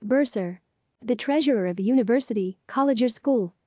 Bursar. The treasurer of a university, college or school.